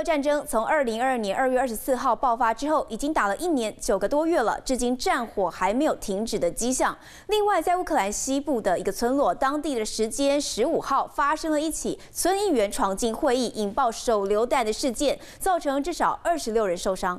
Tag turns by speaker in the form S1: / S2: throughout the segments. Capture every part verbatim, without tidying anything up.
S1: 俄战争从二零二二年二月二十四号爆发之后，已经打了一年九个多月了，至今战火还没有停止的迹象。另外，在乌克兰西部的一个村落，当地的时间十五号发生了一起村议员闯进会议引爆手榴弹的事件，造成至少二十六人受伤。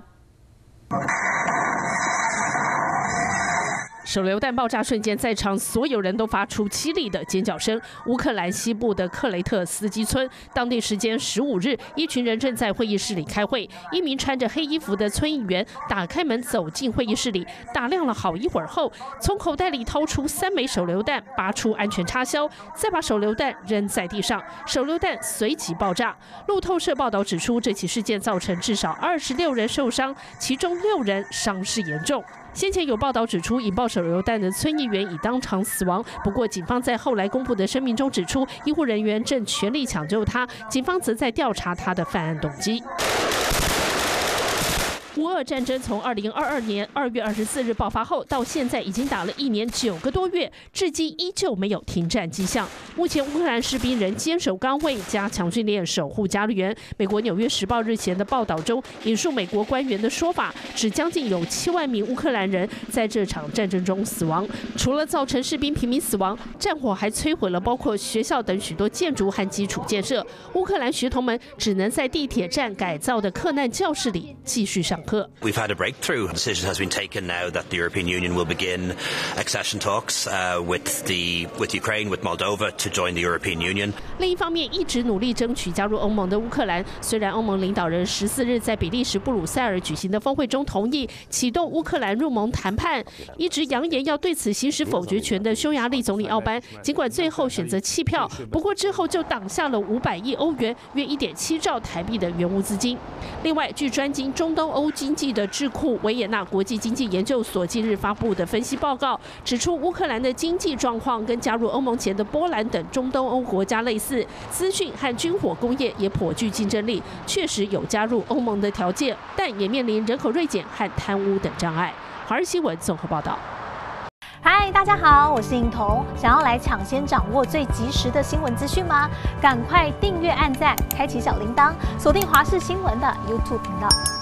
S2: 手榴弹爆炸瞬间，在场所有人都发出凄厉的尖叫声。乌克兰西部的克雷特斯基村，当地时间十五日，一群人正在会议室里开会。一名穿着黑衣服的村议员打开门走进会议室里，打量了好一会儿后，从口袋里掏出三枚手榴弹，拔出安全插销，再把手榴弹扔在地上，手榴弹随即爆炸。路透社报道指出，这起事件造成至少二十六人受伤，其中六人伤势严重。 先前有报道指出，引爆手榴弹的村议员已当场死亡。不过，警方在后来公布的声明中指出，医护人员正全力抢救他，警方则在调查他的犯案动机。 乌俄战争从二零二二年二月二十四日爆发后，到现在已经打了一年九个多月，至今依旧没有停战迹象。目前，乌克兰士兵仍坚守岗位，加强训练，守护家园。美国《纽约时报》日前的报道中，引述美国官员的说法，指将近有七万名乌克兰人在这场战争中死亡。除了造成士兵平民死亡，战火还摧毁了包括学校等许多建筑和基础建设。乌克兰学童们只能在地铁站改造的克难教室里继续上课。
S3: We've had a breakthrough. A decision has been taken now that the European Union will begin accession talks uh, with the with Ukraine, with Moldova to join the European Union.
S2: 另一方面，一直努力争取加入欧盟的乌克兰，虽然欧盟领导人十四日在比利时布鲁塞尔举行的峰会中同意启动乌克兰入盟谈判，一直扬言要对此行使否决权的匈牙利总理奥班，尽管最后选择弃票，不过之后就挡下了五百亿欧元（约一点七兆台币）的援乌资金。另外，据专精中东欧经济的智库维也纳国际经济研究所近日发布的分析报告指出，乌克兰的经济状况跟加入欧盟前的波兰等中东欧国家类似，资讯和军火工业也颇具竞争力，确实有加入欧盟的条件，但也面临人口锐减和贪污等障碍。华视新闻综合报道。
S4: 嗨，大家好，我是颖彤。想要来抢先掌握最及时的新闻资讯吗？赶快订阅、按赞、开启小铃铛，锁定华视新闻的 YouTube 频道。